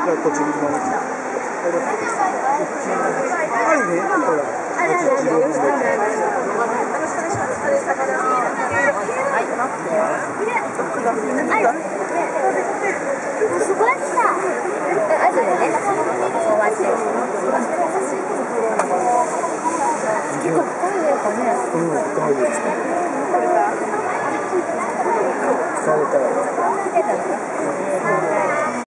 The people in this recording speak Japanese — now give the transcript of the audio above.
こっちに回って。あるね、これ。 すごいさ。あとでね、こうやって。結構深いですかね。 深いです。